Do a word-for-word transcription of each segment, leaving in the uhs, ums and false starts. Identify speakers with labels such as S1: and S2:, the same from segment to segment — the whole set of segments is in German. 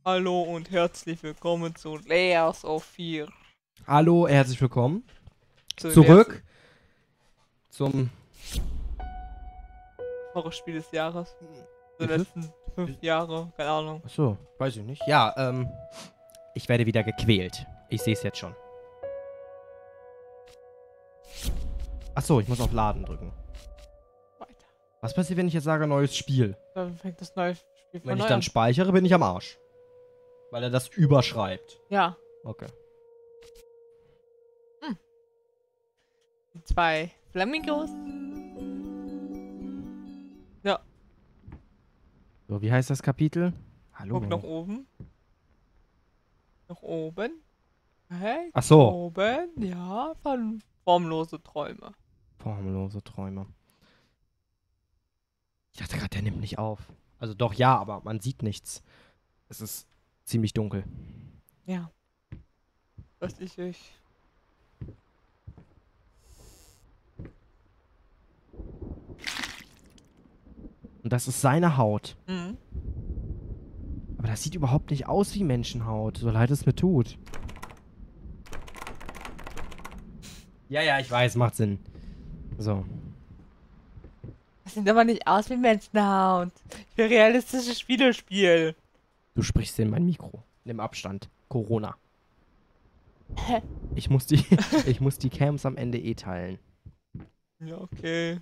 S1: Hallo und herzlich willkommen zu Layers of Fear.
S2: Hallo, herzlich willkommen.
S1: Zu
S2: Zurück zum
S1: Horrorspiel des Jahres. Die
S2: Ist es?
S1: letzten fünf Jahre, keine Ahnung.
S2: Achso, weiß ich nicht. Ja, ähm, ich werde wieder gequält. Ich sehe es jetzt schon. Achso, ich muss auf Laden drücken.
S1: Weiter.
S2: Was passiert, wenn ich jetzt sage neues Spiel?
S1: Dann fängt das neue Spiel von
S2: Wenn ich
S1: neu
S2: dann
S1: an.
S2: speichere, bin ich am Arsch. Weil er das überschreibt.
S1: Ja,
S2: Okay.
S1: die zwei Flamingos. Ja,
S2: So, wie heißt das Kapitel? Hallo.
S1: guck nach oben. Nach oben. Hey,
S2: Ach so.
S1: oben. Ja, von formlose Träume.
S2: Formlose Träume. Ich dachte gerade, der nimmt nicht auf. Also doch, ja, aber man sieht nichts. Es ist ziemlich dunkel.
S1: Ja. Was ich ich.
S2: Und das ist seine Haut.
S1: Mhm.
S2: Aber das sieht überhaupt nicht aus wie Menschenhaut, so leid es mir tut. Ja, ja, ich weiß, macht Sinn. So.
S1: Das sieht aber nicht aus wie Menschenhaut. Ich will realistisches Spielespiel.
S2: Du sprichst in mein Mikro. Nimm Abstand. Corona. Ich muss die, ich muss die Cams am Ende eh teilen.
S1: Ja, okay.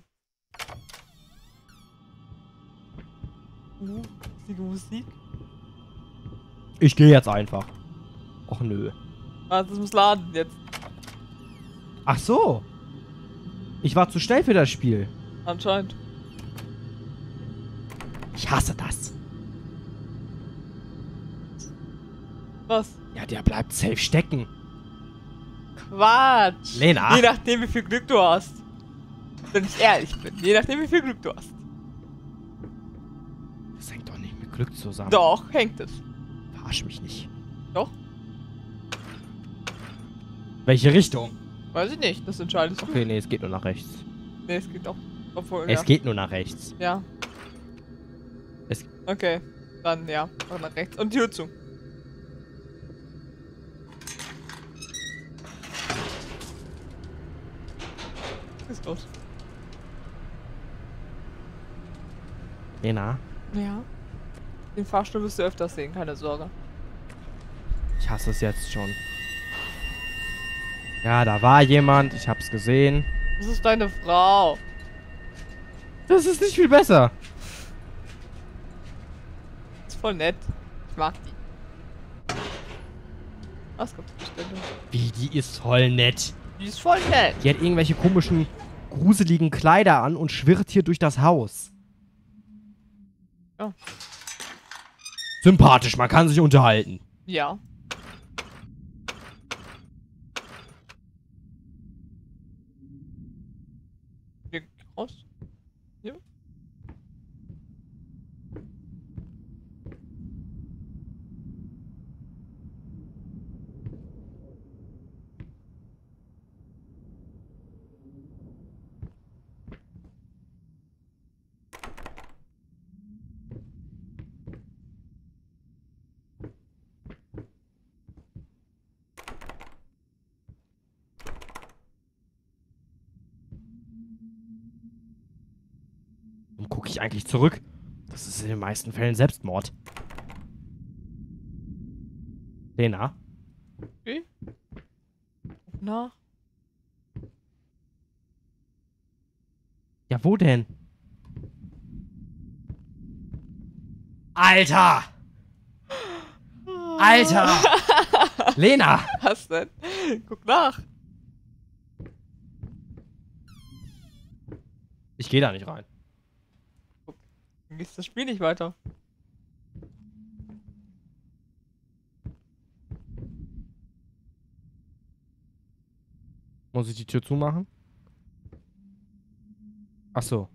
S1: Uh, die Musik.
S2: Ich gehe jetzt einfach. Och nö.
S1: Ah, das muss laden jetzt.
S2: Ach so. Ich war zu schnell für das Spiel.
S1: Anscheinend.
S2: Ich hasse das.
S1: Was?
S2: Ja, der bleibt safe stecken.
S1: Quatsch.
S2: Lena.
S1: Je nachdem, wie viel Glück du hast. Wenn ich ehrlich bin. Je nachdem, wie viel Glück du hast.
S2: Das hängt doch nicht mit Glück zusammen.
S1: Doch, hängt es.
S2: Verarsch mich nicht.
S1: Doch.
S2: Welche Richtung?
S1: Weiß ich nicht. Das entscheidest du.
S2: Okay, nee, es geht nur nach rechts.
S1: Nee, es geht doch. Obwohl,
S2: Es
S1: ja.
S2: geht nur nach rechts.
S1: Ja.
S2: Es-
S1: Okay. Dann, ja. Mach nach rechts. Und Tür zu. Was ist los?
S2: Lena,
S1: Ja. Den Fahrstuhl wirst du öfters sehen, keine Sorge.
S2: ich hasse es jetzt schon. Ja, da war jemand, ich hab's gesehen.
S1: Das ist deine Frau.
S2: Das ist nicht viel besser.
S1: Ist voll nett. Ich mag die. Was kommt zur Stelle?
S2: Wie, die ist voll nett.
S1: Die ist voll nett.
S2: Die hat irgendwelche komischen, gruseligen Kleider an und schwirrt hier durch das Haus.
S1: Ja.
S2: Sympathisch, man kann sich unterhalten.
S1: Ja. Wir gehen raus. Ja.
S2: Warum gucke ich eigentlich zurück? Das ist in den meisten Fällen Selbstmord. Lena?
S1: Okay. Na?
S2: Ja, wo denn? Alter! Alter! Lena!
S1: Was denn? Guck nach.
S2: Ich gehe da nicht rein.
S1: Dann gehst das Spiel nicht weiter.
S2: Muss ich die Tür zumachen? Ach so.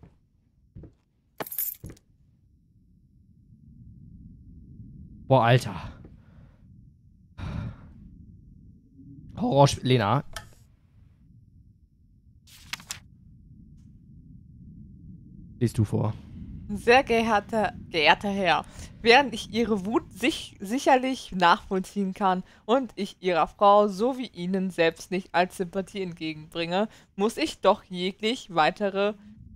S2: Boah, Alter. Horrorspiel. Lena. Liest du vor.
S1: Sehr geehrter, geehrter Herr, während ich Ihre Wut sich, sicherlich nachvollziehen kann und ich Ihrer Frau sowie Ihnen selbst nicht als Sympathie entgegenbringe, muss ich doch jeglich weitere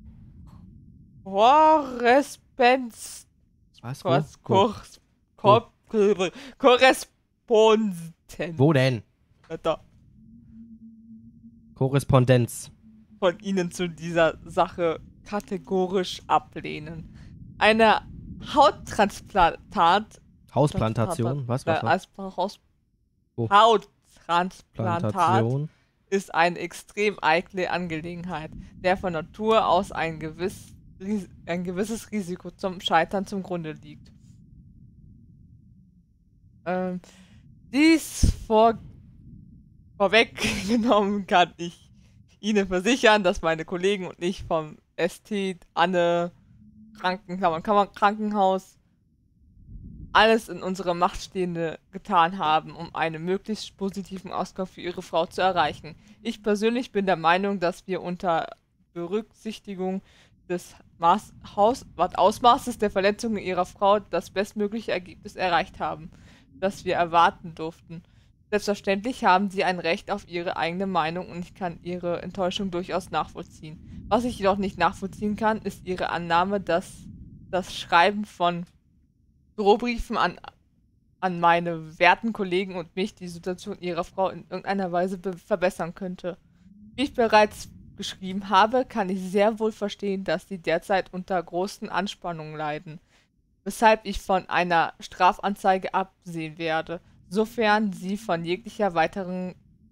S1: Korrespondenz
S2: Was? Wo?
S1: Kors
S2: Wo?
S1: Kors Kor Korrespondenz
S2: Wo denn?
S1: da,
S2: Korrespondenz.
S1: von Ihnen zu dieser Sache kategorisch ablehnen. Eine Hauttransplantat
S2: Hausplantation? Was? Was?
S1: äh,
S2: was?
S1: als Haus
S2: Wo?
S1: Hauttransplantat
S2: Plantation?
S1: ist eine extrem eikle Angelegenheit, der von Natur aus ein, gewiss, Ris- ein gewisses Risiko zum Scheitern zum Grunde liegt. Ähm, dies vor, vorweggenommen kann ich Ihnen versichern, dass meine Kollegen und ich vom S T Anne Krankenkammer, Kammer, Krankenhaus alles in unserer Macht Stehende getan haben, um einen möglichst positiven Ausgang für Ihre Frau zu erreichen. Ich persönlich bin der Meinung, dass wir unter Berücksichtigung des Maß, Haus, Ausmaßes der Verletzungen Ihrer Frau das bestmögliche Ergebnis erreicht haben, das wir erwarten durften. Selbstverständlich haben Sie ein Recht auf Ihre eigene Meinung und ich kann Ihre Enttäuschung durchaus nachvollziehen. Was ich jedoch nicht nachvollziehen kann, ist Ihre Annahme, dass das Schreiben von Drohbriefen an, an meine werten Kollegen und mich die Situation Ihrer Frau in irgendeiner Weise verbessern könnte. Wie ich bereits geschrieben habe, kann ich sehr wohl verstehen, dass Sie derzeit unter großen Anspannungen leiden, weshalb ich von einer Strafanzeige absehen werde, sofern Sie von jeglicher weiteren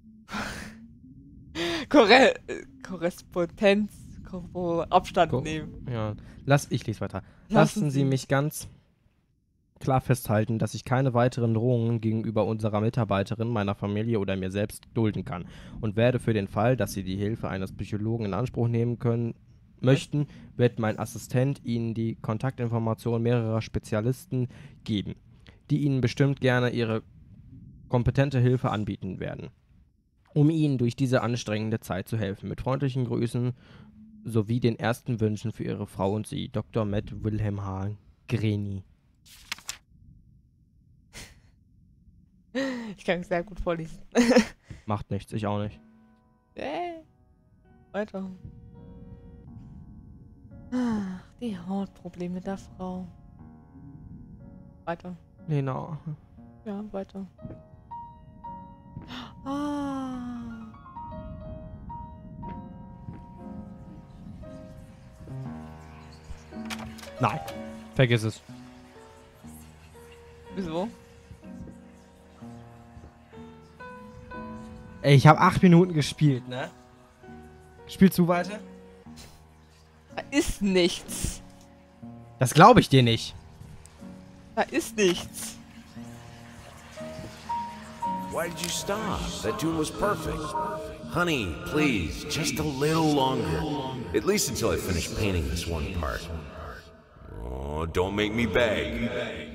S1: Korre Korrespondenz Kor Abstand
S2: Ko-
S1: nehmen.
S2: Ja. Lass, ich lese weiter.
S1: Lassen
S2: Lassen
S1: Sie
S2: Sie mich ganz klar festhalten, dass ich keine weiteren Drohungen gegenüber unserer Mitarbeiterin, meiner Familie oder mir selbst dulden kann und werde für den Fall, dass Sie die Hilfe eines Psychologen in Anspruch nehmen können möchten, wird mein Assistent Ihnen die Kontaktinformationen mehrerer Spezialisten geben, die Ihnen bestimmt gerne ihre kompetente Hilfe anbieten werden, um Ihnen durch diese anstrengende Zeit zu helfen. Mit freundlichen Grüßen sowie den ersten Wünschen für Ihre Frau und Sie, Doktor Matt Wilhelm H. Greni.
S1: Ich kann es sehr gut vorlesen.
S2: Macht nichts, ich auch nicht.
S1: Äh, weiter. Ach, die Hautprobleme der Frau. Weiter.
S2: Lena.
S1: Ja, weiter. Ah.
S2: Nein, vergiss es.
S1: Wieso?
S2: Ey, ich habe acht Minuten gespielt, ne? Spielst du weiter?
S1: Da ist nichts.
S2: Das glaube ich dir nicht.
S1: Da ist nichts.
S3: Why did you stop? That tune was perfect. Honey, please, just a little longer. At least until I finish painting this one part. Oh, don't make me beg.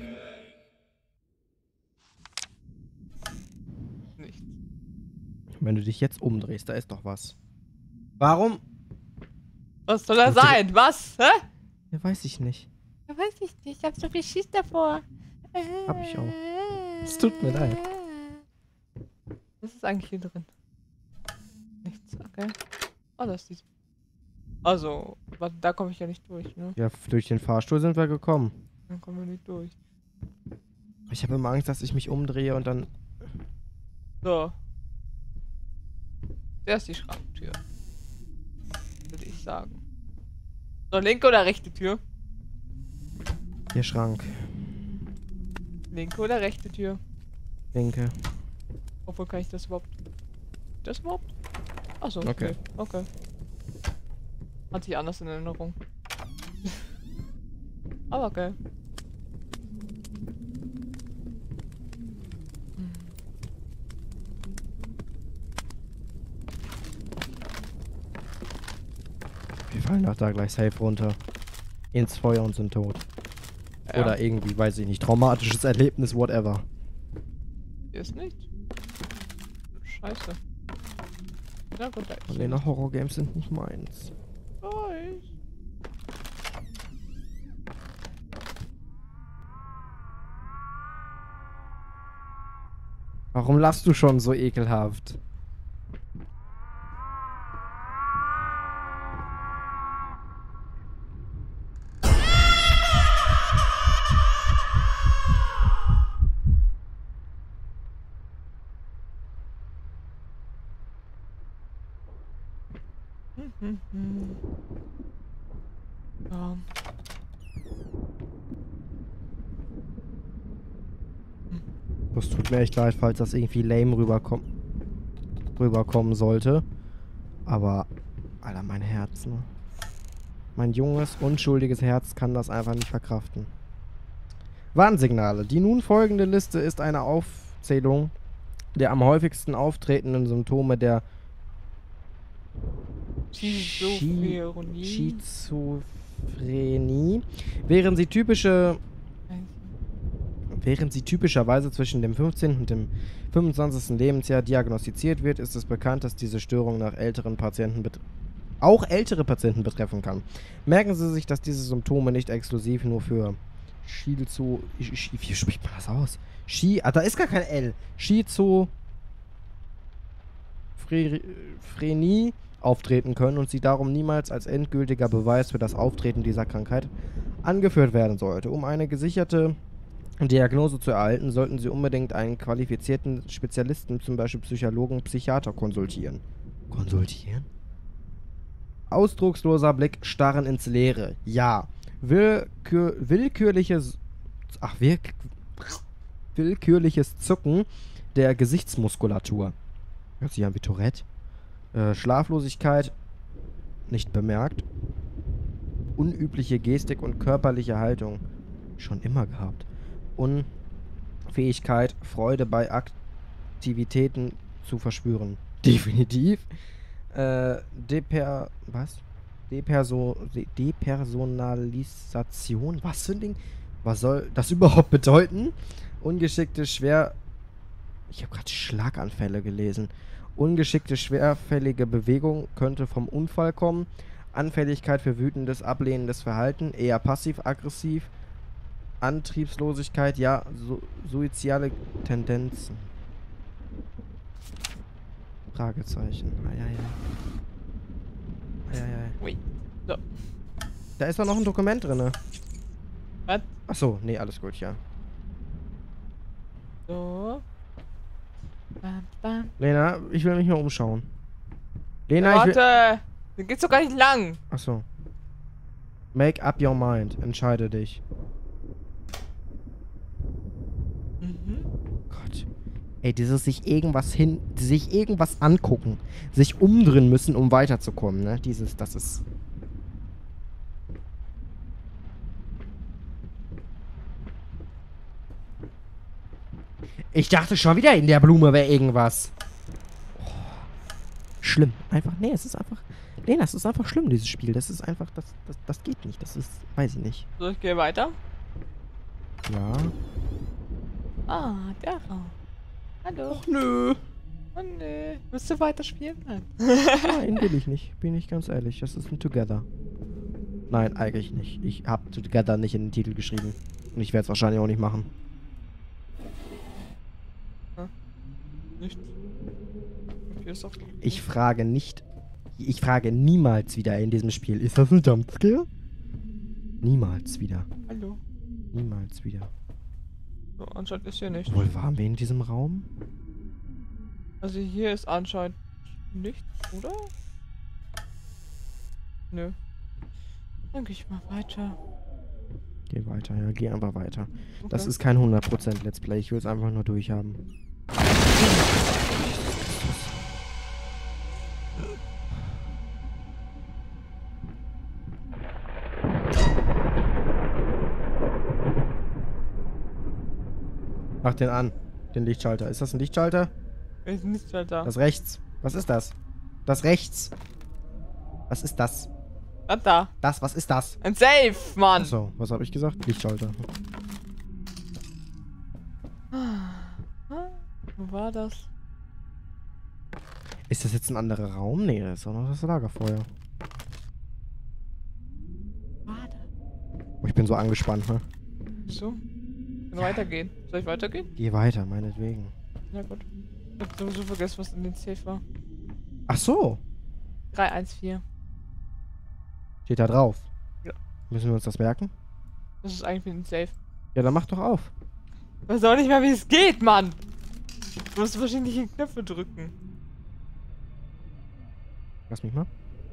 S1: Nichts.
S2: Wenn du dich jetzt umdrehst, da ist doch was. Warum?
S1: Was soll das sein? Was? Hä?
S2: Ja, weiß ich nicht.
S1: Ja, weiß ich nicht. Ich hab so viel Schiss davor.
S2: Hab ich auch. Es tut mir leid.
S1: Was ist eigentlich hier drin? Nichts, okay. Oh, das ist die. Also, warte, da komme ich ja nicht durch, ne?
S2: Ja, durch den Fahrstuhl sind wir gekommen.
S1: Dann kommen wir nicht durch.
S2: Ich habe immer Angst, dass ich mich umdrehe und dann...
S1: So. Der ist die Schranktür. Würde ich sagen. So, linke oder rechte Tür?
S2: Der Schrank.
S1: Linke oder rechte Tür?
S2: Linke.
S1: Obwohl, kann ich das überhaupt... Das überhaupt? Achso,
S2: Okay.
S1: okay. Okay. Hat sich anders in Erinnerung. Aber okay.
S2: Wir fallen doch da gleich safe runter. Ins Feuer und sind tot.
S1: Ja.
S2: Oder irgendwie, weiß ich nicht, traumatisches Erlebnis, whatever.
S1: Hier ist nichts. Scheiße. Na gut, da ist
S2: Lena, Horrorgames sind nicht meins.
S1: Weiß.
S2: Warum lachst du schon so ekelhaft?
S1: Hm, hm. Ja.
S2: Das tut mir echt leid, falls das irgendwie lame rüberkommt, rüberkommen sollte. Aber, Alter, mein Herz, ne? Mein junges, unschuldiges Herz kann das einfach nicht verkraften. Warnsignale. Die nun folgende Liste ist eine Aufzählung der am häufigsten auftretenden Symptome der
S1: Schizophrenie.
S2: Schizophrenie. Während sie typische Während sie typischerweise zwischen dem fünfzehnten und dem fünfundzwanzigsten Lebensjahr diagnostiziert wird, ist es bekannt, dass diese Störung nach älteren Patienten auch ältere Patienten betreffen kann. Merken Sie sich, dass diese Symptome nicht exklusiv nur für Schizo... Wie spricht man das aus? Schi... Ah, da ist gar kein L. Schizophrenie auftreten können und sie darum niemals als endgültiger Beweis für das Auftreten dieser Krankheit angeführt werden sollte. Um eine gesicherte Diagnose zu erhalten, sollten Sie unbedingt einen qualifizierten Spezialisten, zum Beispiel Psychologen, Psychiater, konsultieren. Konsultieren? Ausdrucksloser Blick, starren ins Leere. Ja. Willkür willkürliches... Ach, willk willkürliches Zucken der Gesichtsmuskulatur. Hört sich an wie Tourette. Äh, Schlaflosigkeit nicht bemerkt. Unübliche Gestik und körperliche Haltung schon immer gehabt. Unfähigkeit, Freude bei Aktivitäten zu verspüren. Definitiv. Äh, Deper... Was? Deperso De Depersonalisation? Was für ein Ding? Was soll das überhaupt bedeuten? Ungeschickte, schwer... Ich habe gerade Schlaganfälle gelesen. Ungeschickte, schwerfällige Bewegung könnte vom Unfall kommen. Anfälligkeit für wütendes, ablehnendes Verhalten. Eher passiv-aggressiv. Antriebslosigkeit, ja, so, suizidale Tendenzen. Fragezeichen. Eieiei. Eieiei.
S1: Ui. So.
S2: Da ist doch noch ein Dokument drin.
S1: Was?
S2: Achso, nee, alles gut, ja.
S1: So. Bam, bam.
S2: Lena, ich will mich mal umschauen. Lena,
S1: Ja,
S2: ich will...
S1: warte! Dann geht's doch gar nicht lang!
S2: Achso. Make up your mind. Entscheide dich.
S1: Mhm.
S2: Gott. Ey, dieses sich irgendwas hin... sich irgendwas angucken. Sich umdrehen müssen, um weiterzukommen, ne? Dieses, das ist... Ich dachte schon wieder, in der Blume wäre irgendwas. Oh. Schlimm. Einfach... Nee, es ist einfach... Nee, das ist einfach schlimm, dieses Spiel. Das ist einfach... Das, das, das geht nicht. Das ist... Weiß ich nicht.
S1: So, ich gehe weiter.
S2: Ja.
S1: Ah, der Raum. Hallo.
S2: Och, nö.
S1: Oh nee. Willst du weiterspielen? Nein.
S2: Nein, will ich nicht. Bin ich ganz ehrlich. Das ist ein Together. Nein, eigentlich nicht. Ich habe Together nicht in den Titel geschrieben. Und ich werde es wahrscheinlich auch nicht machen.
S1: Nicht. Okay, ist doch klar.
S2: Ich frage nicht... Ich frage niemals wieder in diesem Spiel. Ist das ein Jumpscare? Niemals wieder.
S1: Hallo.
S2: Niemals wieder.
S1: So, anscheinend ist hier nicht.
S2: Wohl waren wir in diesem Raum?
S1: Also hier ist anscheinend nichts, oder? Nö. Dann gehe ich mal weiter.
S2: Geh weiter, ja. Geh einfach weiter.
S1: Okay.
S2: Das ist kein hundert Prozent Let's Play. Ich will es einfach nur durchhaben. Mach den an. Den Lichtschalter. Ist das ein Lichtschalter?
S1: Ist nicht mehr da.
S2: Das rechts. Was ist das? Das rechts. Was ist das?
S1: Da, da.
S2: Das, was ist das?
S1: Ein Safe, Mann.
S2: Achso, was habe ich gesagt? Lichtschalter.
S1: Wo war das?
S2: Ist das jetzt ein anderer Raum? Nee, das ist auch noch das Lagerfeuer.
S1: Warte.
S2: Oh, ich bin so angespannt, ne?
S1: So. Kann weitergehen. Soll ich weitergehen?
S2: Geh weiter, meinetwegen.
S1: Na gut. Ich hab sowieso vergessen, was in den Safe war.
S2: Ach so.
S1: drei eins vier.
S2: Steht da drauf.
S1: Ja.
S2: Müssen wir uns das merken?
S1: Das ist eigentlich ein Safe.
S2: Ja, dann mach doch auf.
S1: Ich weiß auch nicht mehr, wie es geht, Mann! Du musst verschiedene Knöpfe drücken.
S2: Lass mich mal.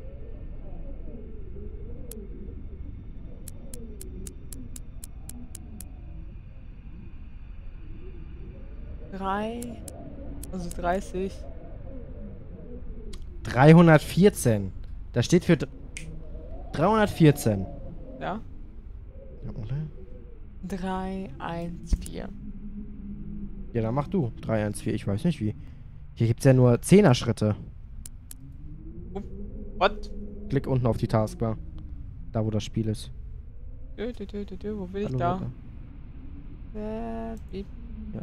S1: Drei. Also dreißig.
S2: dreihundertvierzehn. Das steht für dr- dreihundertvierzehn.
S1: Ja.
S2: Ja, oder?
S1: drei eins vier.
S2: Ja, dann mach du. drei eins vier, ich weiß nicht wie. Hier gibt's ja nur Zehner-Schritte.
S1: What?
S2: Klick unten auf die Taskbar. Da, wo das Spiel ist.
S1: Dö, dö, dö, dö, dö. Wo will ich
S2: Hallo,
S1: da?
S2: Leute.
S1: Äh, piep.
S2: Ja.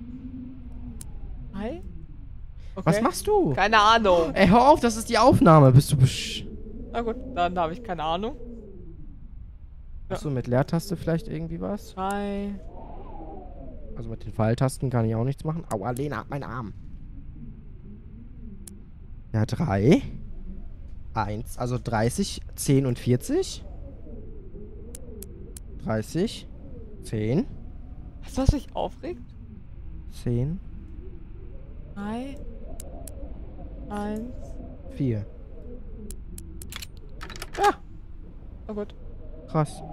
S1: Hi? Okay.
S2: Was machst du?
S1: Keine Ahnung.
S2: Ey, hör auf, das ist die Aufnahme. Bist du besch...
S1: Na gut, dann habe ich keine Ahnung. Ja.
S2: Achso, mit Leertaste vielleicht irgendwie was?
S1: Drei.
S2: Also mit den Pfeiltasten kann ich auch nichts machen. Aua, Lena, mein Arm. Ja, drei. Eins, also dreißig, zehn und vierzig. dreißig, zehn,
S1: Weißt du, was mich aufregt?
S2: zehn,
S1: drei. eins.
S2: vier.
S1: Ja. Na gut.
S2: Krass.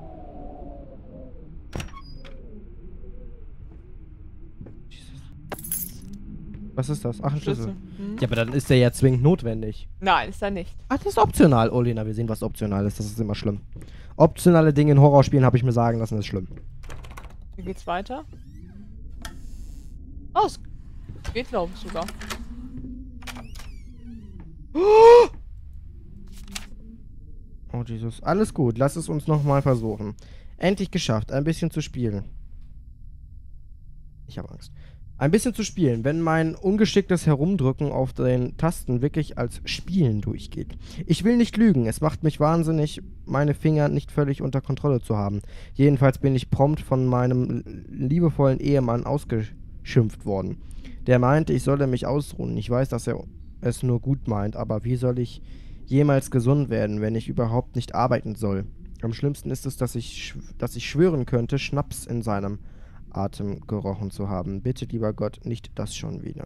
S2: Jesus. Was ist das? Ach, ein Schlüssel.
S1: Schlüssel. Hm?
S2: Ja, aber dann ist der ja zwingend notwendig.
S1: Nein, ist er nicht.
S2: Ach, das ist optional. Oh, Lena, wir sehen, was optional ist. Das ist immer schlimm. Optionale Dinge in Horrorspielen habe ich mir sagen lassen, ist schlimm.
S1: Wie geht's weiter? Oh, es geht, glaube ich, sogar.
S2: Oh, Jesus. Alles gut. Lass es uns nochmal versuchen. Endlich geschafft. Ein bisschen zu spielen. Ich habe Angst. Ein bisschen zu spielen, wenn mein ungeschicktes Herumdrücken auf den Tasten wirklich als Spielen durchgeht. Ich will nicht lügen, es macht mich wahnsinnig, meine Finger nicht völlig unter Kontrolle zu haben. Jedenfalls bin ich prompt von meinem liebevollen Ehemann ausgeschimpft worden. Der meinte, ich solle mich ausruhen. Ich weiß, dass er es nur gut meint, aber wie soll ich jemals gesund werden, wenn ich überhaupt nicht arbeiten soll? Am schlimmsten ist es, dass ich, schw- dass ich schwören könnte, Schnaps in seinem Atem gerochen zu haben. Bitte, lieber Gott, nicht das schon wieder.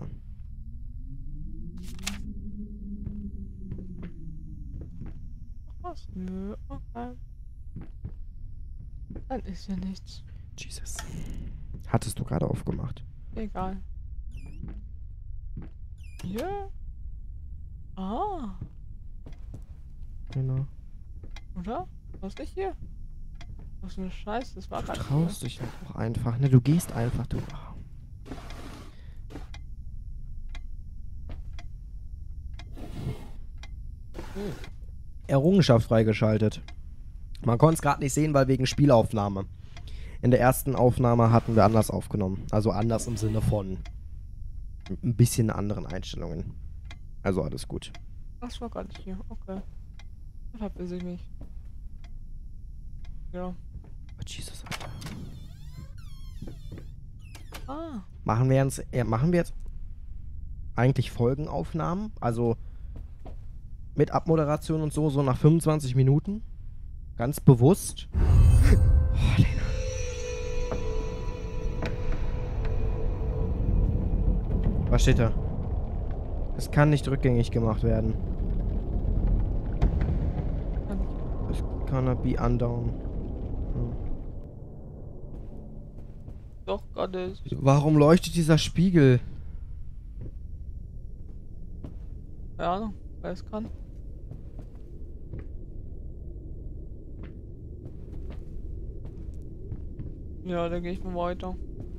S1: Was? Nö, okay. Dann ist ja nichts.
S2: Jesus. Hattest du gerade aufgemacht?
S1: Egal. Hier? Ah,
S2: Genau.
S1: oder? Was nicht hier? Was für eine Scheiße, das war
S2: Du
S1: gerade
S2: traust dich auch einfach, ne? Du gehst einfach, du. Ah. Errungenschaft freigeschaltet. Man konnte es gerade nicht sehen, weil wegen Spielaufnahme. In der ersten Aufnahme hatten wir anders aufgenommen. Also anders im Sinne von ein bisschen anderen Einstellungen. Also alles gut.
S1: Das war gar nicht hier, okay. Dann verpiss ich mich. Ja.
S2: Oh, Jesus, Alter.
S1: Ah,
S2: Machen wir jetzt, äh, machen wir jetzt eigentlich Folgenaufnahmen? Also mit Abmoderation und so, so nach fünfundzwanzig Minuten? Ganz bewusst? Oh, Lena. Was steht da? Es kann nicht rückgängig gemacht werden.
S1: kann ich.
S2: Es cannot be undone. Hm.
S1: Doch, gerade ist.
S2: Warum leuchtet dieser Spiegel?
S1: Keine Ahnung, wer es kann. Ja, dann gehe ich mal weiter.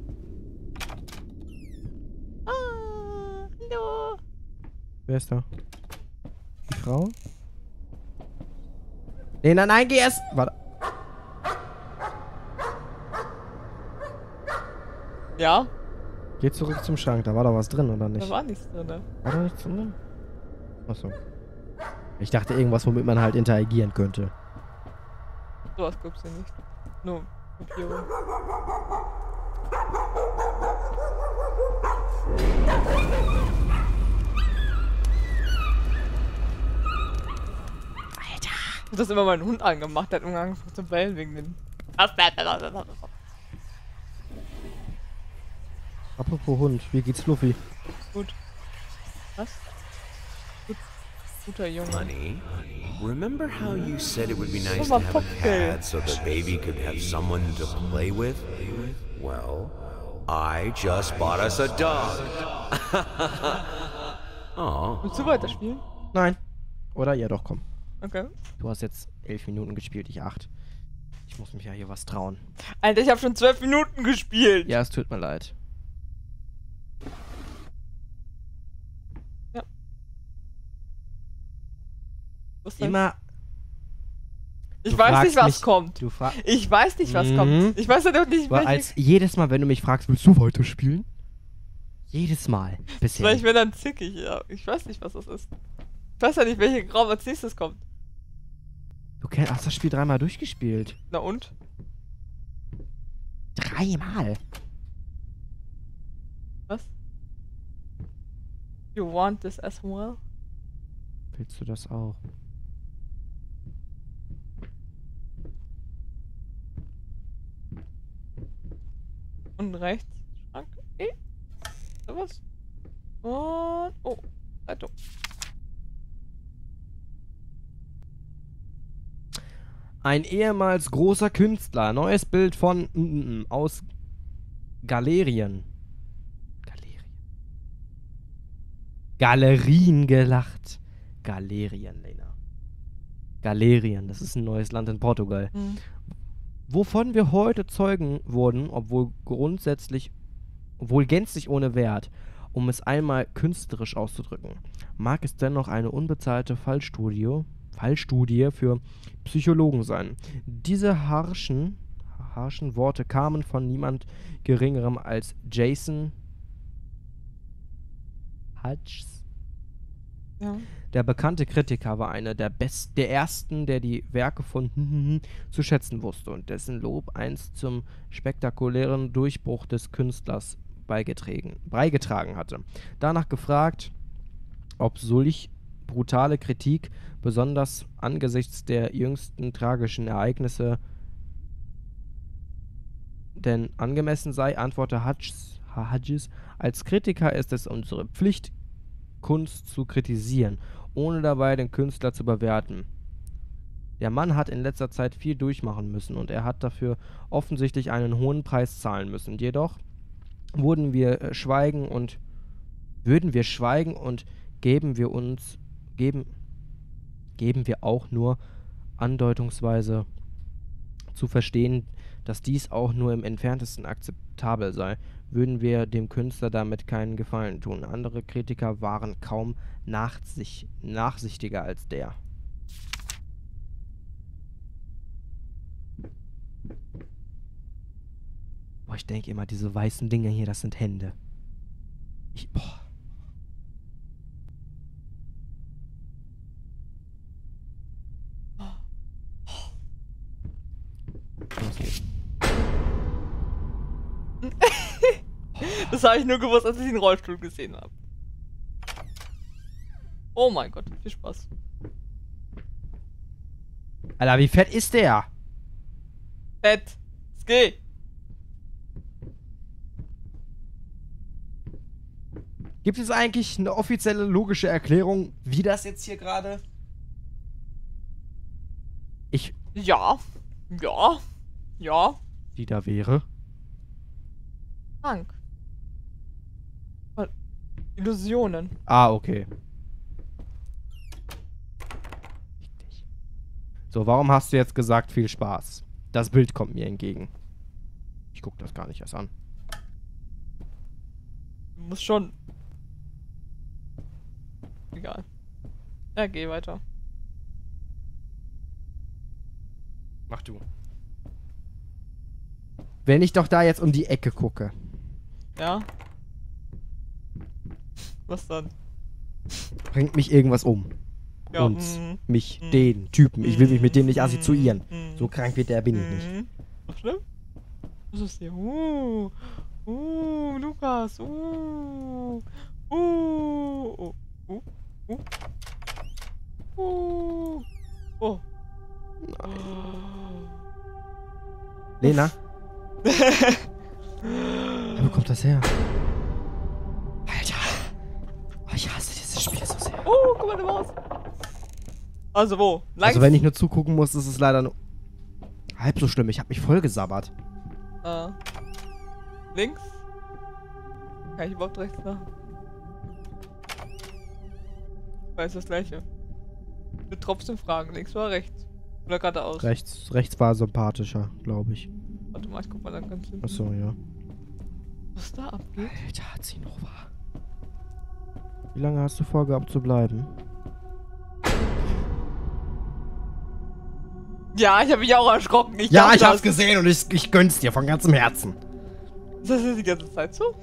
S1: Ah, hallo.
S2: Wer ist da? Die Frau? Nee, nein, nein, geh erst. Warte.
S1: Ja,
S2: Geh zurück zum Schrank, da war doch was drin, oder
S1: da
S2: nicht?
S1: war nichts drin. Ne?
S2: War da nichts drin? Achso. Ich dachte irgendwas, womit man halt interagieren könnte.
S1: Sowas gibt's hier nicht. Nur Papiere. hab das immer meinen Hund angemacht, der hat immer angefangen zu bellen wegen den...
S2: Apropos Hund, wie geht's Luffy?
S1: Gut. Was? Gut. Guter Junge.
S3: Honey, remember how you said it would be nice
S1: Oh,
S3: to
S1: my
S3: have a
S1: puppy.
S3: cat so the baby could have someone to play with? Well, I just bought us a dog. Oh.
S1: Willst du weiterspielen?
S2: Nein. Oder? Ja doch, komm.
S1: Okay.
S2: Du hast jetzt elf Minuten gespielt, ich acht. Ich muss mich ja hier was trauen.
S1: Alter, ich habe schon zwölf Minuten gespielt.
S2: Ja, es tut mir leid.
S1: Ja. Was denn?
S2: Immer.
S1: Ich
S2: du
S1: weiß
S2: fragst
S1: nicht, was
S2: mich-
S1: kommt.
S2: Du fra
S1: Ich weiß nicht, was
S2: Mhm.
S1: kommt. Ich weiß ja doch nicht,
S2: Weil
S1: welche...
S2: als jedes Mal, wenn du mich fragst, willst du weiterspielen? Jedes Mal. Bisher.
S1: Weil ich bin dann zickig, ja. Ich weiß nicht, was das ist. Ich weiß ja nicht, welche Raum als nächstes kommt.
S2: Du kenn- hast das Spiel dreimal durchgespielt.
S1: Na und?
S2: Dreimal?
S1: Was? You want this as well?
S2: Willst du das auch?
S1: Unten rechts. Schrank. Eh. So was. Und. Oh. Leitung.
S2: Ein ehemals großer Künstler. Neues Bild von mm, mm, mm, aus Galerien. Galerien. Galerien gelacht. Galerien, Lena. Galerien, das ist ein neues Land in Portugal.
S1: Hm.
S2: Wovon wir heute Zeugen wurden, obwohl grundsätzlich, obwohl gänzlich ohne Wert, um es einmal künstlerisch auszudrücken, mag es dennoch eine unbezahlte Fallstudie, Fallstudie für Psychologen sein. Diese harschen, harschen Worte kamen von niemand Geringerem als Jason Hutchins.
S1: Ja.
S2: Der bekannte Kritiker war einer der besten, der ersten, der die Werke von zu schätzen wusste und dessen Lob einst zum spektakulären Durchbruch des Künstlers beigetragen, beigetragen hatte. Danach gefragt, ob solch brutale Kritik, besonders angesichts der jüngsten tragischen Ereignisse, denn angemessen sei, antwortete Hutchins, Hutchins, als Kritiker ist es unsere Pflicht, Kunst zu kritisieren, ohne dabei den Künstler zu bewerten. Der Mann hat in letzter Zeit viel durchmachen müssen und er hat dafür offensichtlich einen hohen Preis zahlen müssen. Jedoch wurden wir äh, schweigen und würden wir schweigen und geben wir uns geben geben wir auch nur andeutungsweise zu verstehen, dass dies auch nur im entferntesten akzeptabel sei, würden wir dem Künstler damit keinen Gefallen tun. Andere Kritiker waren kaum nachsich nachsichtiger als der. Boah, ich denke immer, diese weißen Dinge hier, das sind Hände. Ich, boah. Los geht's.
S1: Das habe ich nur gewusst, als ich den Rollstuhl gesehen habe. Oh mein Gott, viel Spaß.
S2: Alter, wie fett ist der?
S1: Fett. Es geht.
S2: Gibt es eigentlich eine offizielle logische Erklärung, wie das jetzt hier gerade? Ich.
S1: Ja. Ja. Ja.
S2: Die da wäre?
S1: Krank. Illusionen.
S2: Ah, okay. So, warum hast du jetzt gesagt, viel Spaß? Das Bild kommt mir entgegen. Ich guck das gar nicht erst an.
S1: Du musst schon. Egal. Ja, geh weiter.
S2: Mach du. Wenn ich doch da jetzt um die Ecke gucke.
S1: Ja. Was dann?
S2: Bringt mich irgendwas um.
S1: Ja,
S2: Uns.
S1: mm,
S2: Mich.
S1: mm,
S2: Den Typen. Ich will mich mit dem nicht
S1: mm,
S2: assoziieren.
S1: mm,
S2: So krank wie der bin ich nicht.
S1: mm. Noch schlimm? Was ist hier? Uh, uh, Lukas, uh, uh, uh, uh, uh, uh, oh,
S2: Lena? Wo kommt das her? Alter. Oh, ich hasse dieses Spiel so sehr.
S1: Oh, guck mal, eine Maus. Also wo? Langs?
S2: Also wenn ich nur zugucken muss, ist es leider nur halb so schlimm. Ich hab mich voll gesabbert.
S1: Äh. Links? Kann ich überhaupt rechts machen? Weiß das gleiche. Du trotzdem fragen, links oder rechts? Oder geradeaus?
S2: Rechts, rechts war sympathischer, glaube ich.
S1: Warte mal, ich guck mal dann ganz hin.
S2: Achso, ja.
S1: Was da abgeht?
S2: Alter, zieh noch wahr. Wie lange hast du vorgehabt zu bleiben?
S1: Ja, ich habe mich auch erschrocken. Ich
S2: Ja,
S1: dachte,
S2: ich hab's
S1: das-
S2: gesehen und ich, ich gönn's dir von ganzem Herzen.
S1: Ist das jetzt die ganze Zeit so?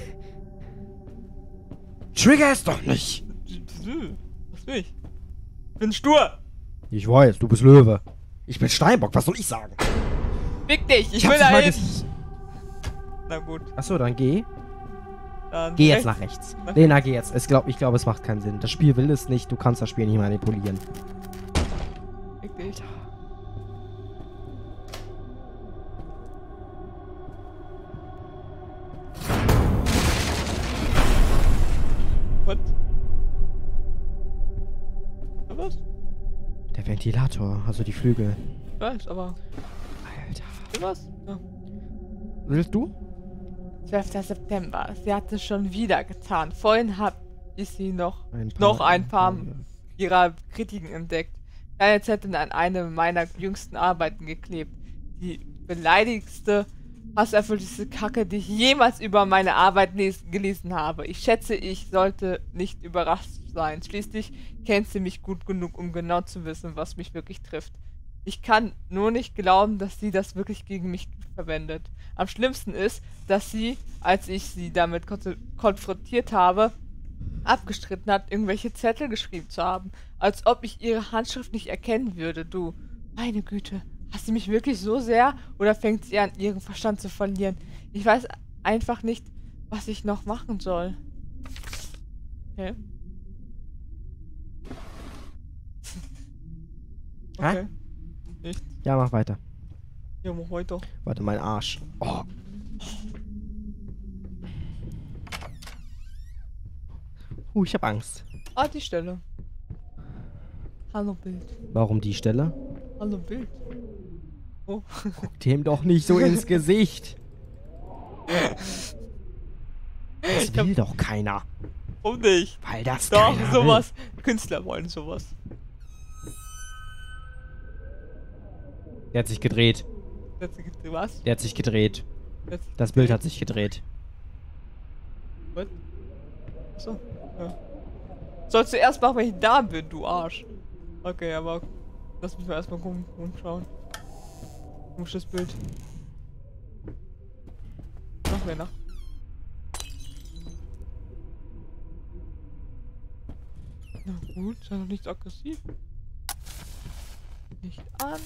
S2: Trigger es doch nicht.
S1: Was will ich? Ich bin stur.
S2: Ich weiß, du bist Löwe. Ich bin Steinbock, was soll ich sagen?
S1: Fick dich, ich,
S2: Ich
S1: will
S2: hab's
S1: da
S2: nicht mal
S1: hin.
S2: ges-
S1: Na gut,
S2: Achso, dann geh.
S1: dann
S2: Geh jetzt
S1: rechts.
S2: nach rechts.
S1: Nach
S2: Lena, geh jetzt. Ich glaube, ich glaub, es macht keinen Sinn. Das Spiel will es nicht. Du kannst das Spiel nicht manipulieren.
S1: Fick dich. Was? Was?
S2: Der Ventilator, also die Flügel.
S1: Ich weiß, aber...
S2: Alter.
S1: Was? Ja.
S2: Willst du?
S1: zwölfter September. Sie hat es schon wieder getan. Vorhin hab ich sie noch,
S2: Ein paar-
S1: noch ein paar ihrer Kritiken entdeckt. Kleine Zettel an eine meiner jüngsten Arbeiten geklebt. Die beleidigste, hasserfüllteste Kacke, die ich jemals über meine Arbeit les gelesen habe. Ich schätze, ich sollte nicht überrascht sein. Schließlich kennt sie mich gut genug, um genau zu wissen, was mich wirklich trifft. Ich kann nur nicht glauben, dass sie das wirklich gegen mich verwendet. Am schlimmsten ist, dass sie, als ich sie damit kon konfrontiert habe, abgestritten hat, irgendwelche Zettel geschrieben zu haben. Als ob ich ihre Handschrift nicht erkennen würde. Du, meine Güte, hasst sie mich wirklich so sehr oder fängt sie an, ihren Verstand zu verlieren? Ich weiß einfach nicht, was ich noch machen soll. Okay. Okay. Nicht.
S2: Ja, mach weiter.
S1: Ja, mach weiter.
S2: Warte, mein Arsch. Oh. Uh, ich hab Angst.
S1: Ah, die Stelle. Hallo Bild.
S2: Warum die Stelle?
S1: Hallo Bild. Oh.
S2: Guck dem doch nicht so ins Gesicht. Das
S1: Ich hab-
S2: will doch keiner.
S1: Warum nicht?
S2: Weil das
S1: Doch,
S2: keiner
S1: sowas. Künstler wollen sowas.
S2: will. Der hat sich gedreht.
S1: Jetzt gibt's was?
S2: Der hat sich gedreht.
S1: Jetzt,
S2: Das Bild hat sich gedreht.
S1: was? Achso. Ja. Sollst du erst machen, wenn ich da bin, du Arsch. Okay, aber lass mich mal erstmal rum, rumschauen. Komisches Bild. Machen wir nach. Na gut, ist ja noch nichts aggressiv. Nicht an.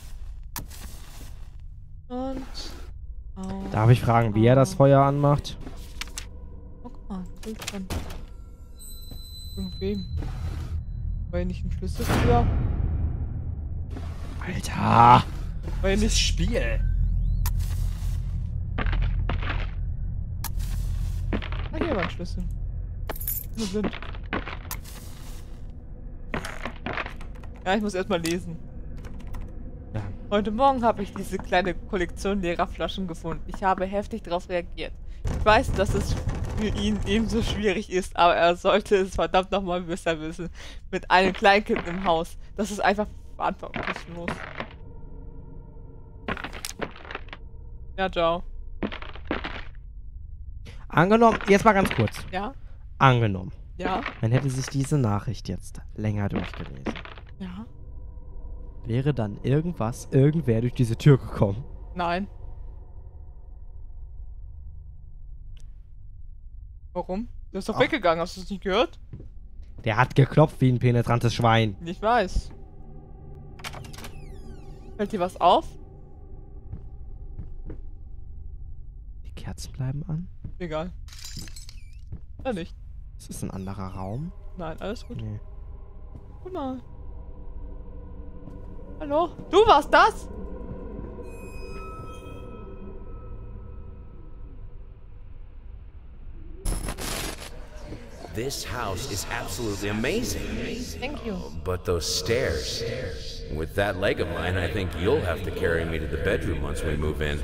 S1: Und. Auf.
S2: Darf ich fragen, wie er das Feuer anmacht?
S1: Guck mal, Bild von. Irgendwem. War ja nicht ein Schlüssel für.
S2: Alter!
S1: War ja nicht.
S2: Spiel!
S1: Ah, hier war ein Schlüssel. Nur blind. Ja, ich muss erstmal lesen.
S2: Ja.
S1: Heute Morgen habe ich diese kleine Kollektion leerer Flaschen gefunden. Ich habe heftig darauf reagiert. Ich weiß, dass es für ihn ebenso schwierig ist, aber er sollte es verdammt nochmal besser wissen. Mit einem Kleinkind im Haus. Das ist einfach verantwortungslos. Ja, ciao.
S2: Angenommen, jetzt mal ganz kurz.
S1: Ja?
S2: Angenommen,
S1: Ja?
S2: man hätte sich diese Nachricht jetzt länger durchgelesen.
S1: Ja?
S2: Wäre dann irgendwas, irgendwer durch diese Tür gekommen?
S1: Nein. Warum? Du bist doch
S2: Ach.
S1: weggegangen, hast du es nicht gehört?
S2: Der hat geklopft wie ein penetrantes Schwein.
S1: Ich weiß. Fällt dir was auf?
S2: Die Kerzen bleiben an.
S1: Egal. Ja, nicht.
S2: Ist das ein anderer Raum?
S1: Nein, alles gut.
S2: Nee.
S1: Guck mal. Hallo? Du warst das?
S3: this house is absolutely amazing.
S1: Thank you.
S3: But those stairs. With that leg of mine, I think you'll have to carry me to the bedroom once we move in.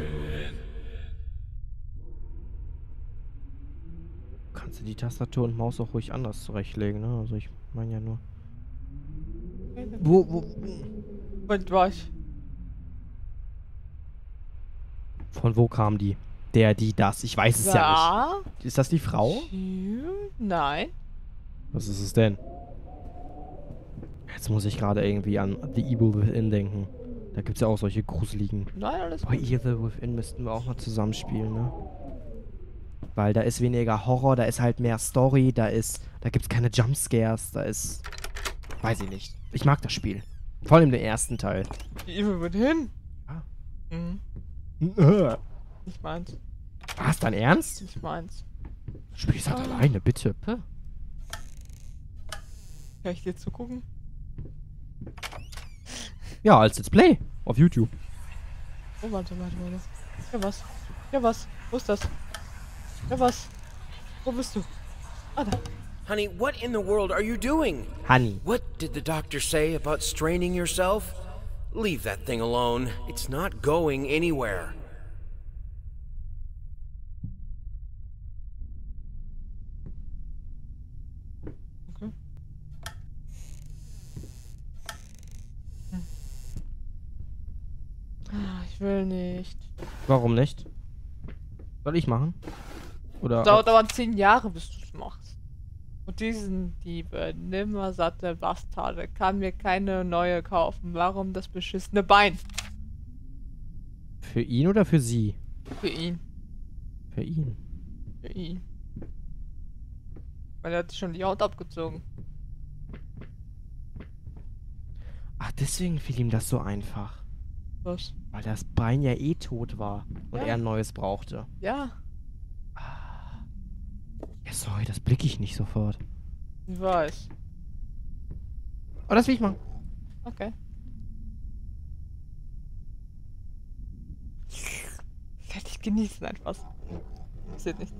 S2: Kannst du die Tastatur und Maus auch ruhig anders zurechtlegen, ne? Also ich meine ja nur. Wo, wo?
S1: Und war ich?
S2: Von wo kam die? Der, die, das. Ich weiß es ja, ja nicht. Ist das die Frau?
S1: Nein.
S2: Was ist es denn? Jetzt muss ich gerade irgendwie an The Evil Within denken. Da gibt es ja auch solche gruseligen.
S1: Nein, alles
S2: Bei Evil Within müssten wir auch mal zusammenspielen, ne? Weil da ist weniger Horror, da ist halt mehr Story, da ist. Da gibt es keine Jumpscares, da ist. Weiß ich nicht. Ich mag das Spiel. Vor allem den ersten Teil.
S1: Die Evil Within?
S2: Ah.
S1: Mhm. Ich meins.
S2: Was, dein Ernst?
S1: Ich meins.
S2: Spielst halt
S1: Ah.
S2: alleine, bitte.
S1: Kann ich dir zugucken?
S2: Ja, als Let's Play. Auf YouTube.
S1: Oh, warte, warte, warte. Ja, was? Ja, was? Wo ist das? Ja, was? Wo bist du? Ah, da.
S3: Honey, what in the world are you doing?
S2: Honey.
S3: What did the doctor say about straining yourself? Leave that thing alone. It's not going anywhere.
S1: Okay. Hm. Ah, ich will nicht.
S2: Warum nicht? Soll ich machen? Oder.
S1: Dauert aber zehn Jahre, bis du es machst. Und diesen Diebe, nimmersatte Bastarde, kann mir keine neue kaufen. Warum das beschissene Bein?
S2: Für ihn oder für sie?
S1: Für ihn.
S2: Für ihn.
S1: Für ihn. Weil er hat sich schon die Haut abgezogen.
S2: Ach, deswegen fiel ihm das so einfach.
S1: Was?
S2: Weil das Bein ja eh tot war und
S1: Ja.
S2: er ein neues brauchte.
S1: Ja,
S2: Ja, sorry, das blicke ich nicht sofort.
S1: ich weiß.
S2: Aber das will ich machen.
S1: Okay. Fertig genießen einfach. Passiert nicht.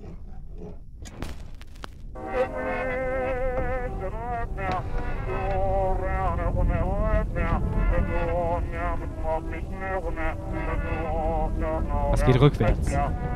S2: Das geht rückwärts.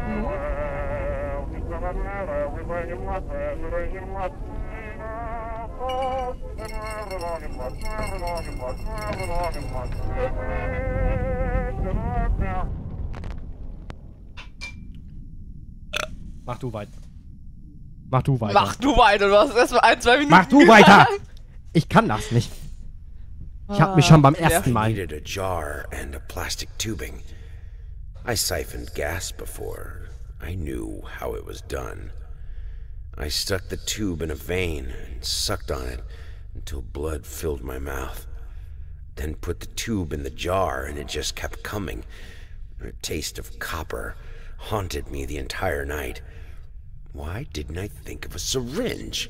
S2: Mach du weiter. Mach du weiter.
S1: Mach du weiter, du hast erst mal ein, zwei Minuten.
S2: Mach du weiter! Ich kann das nicht. Ich hab mich schon beim
S1: Ah,
S2: ersten
S3: I
S2: Mal.
S3: needed a jar and a plastic tubing. I siphoned gas before. I knew how it was done. I stuck the tube in a vein and sucked on it until blood filled my mouth. Then put the tube in the jar and it just kept coming. A taste of copper haunted me the entire night. Why didn't I think of a syringe?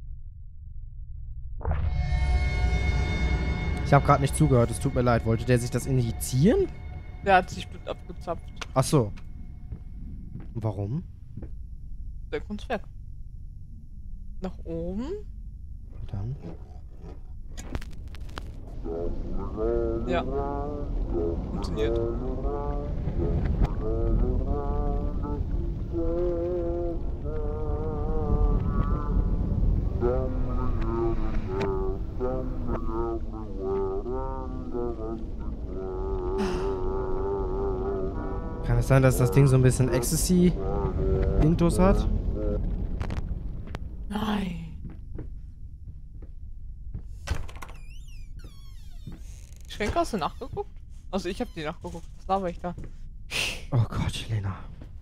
S2: Ich habe gerade nicht zugehört, es tut mir leid. Wollte der sich das injizieren?
S1: Der hat sich Blut abgezapft.
S2: Ach so. Warum?
S1: Der Kunstwerk. Nach oben.
S2: Und dann?
S1: Ja. Funktioniert.
S2: Kann es sein, dass das Ding so ein bisschen Ecstasy-Intus hat?
S1: Nein. Schränke, hast du nachgeguckt? Also ich habe die nachgeguckt. Was laber ich da?
S2: Oh Gott, Lena.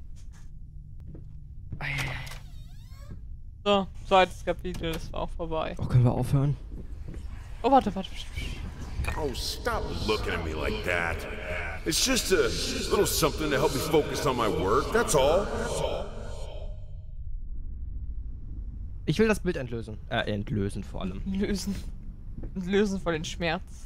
S1: So, zweites Kapitel, das war auch vorbei.
S2: Oh, können wir aufhören?
S1: Oh, warte, warte.
S3: Oh, stop looking at me like that. It's just a little something to help me focus on my work, that's all.
S2: Ich will das Bild entlösen. Äh, entlösen vor allem.
S1: Lösen. Lösen von den Schmerz.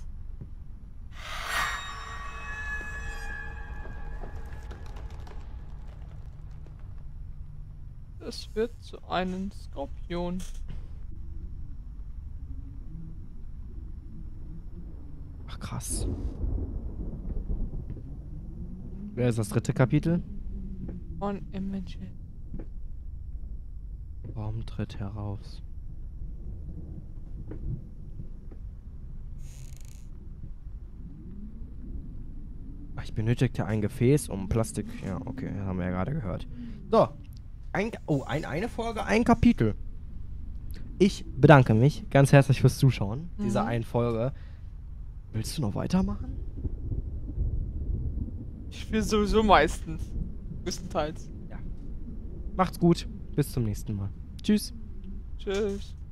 S1: Es wird zu einem Skorpion.
S2: Krass. Wer ist das dritte Kapitel?
S1: On Images.
S2: Warum tritt heraus? Ach, ich benötigte ein Gefäß, um Plastik... Ja, okay, das haben wir ja gerade gehört. So. Ein, oh, ein, eine Folge, ein Kapitel. Ich bedanke mich ganz herzlich fürs Zuschauen
S1: Mhm.
S2: dieser einen Folge. Willst du noch weitermachen?
S1: Ich spiele sowieso meistens. Größtenteils.
S2: Macht's gut. Bis zum nächsten Mal. Tschüss.
S1: Tschüss.